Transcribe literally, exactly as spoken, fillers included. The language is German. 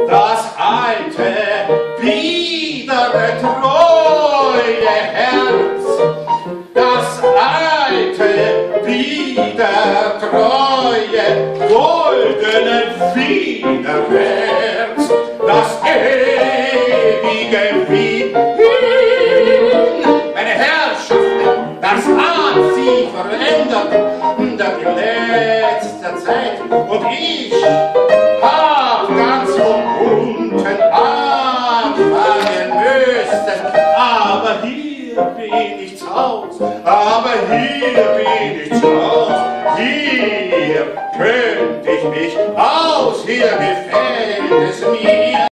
das alte, biedere, treue Herz, das alte, bieder, treue, goldene Wiederherz, das ewige Wien. Meine Herrschaften, das hat sie verändert in der letzten Zeit, und ich hab ganz von unten anfangen müssen, aber hier bin ich zu Haus, aber hier bin ich zu Haus, hier könnte ich mich aus, hier gefällt es mir.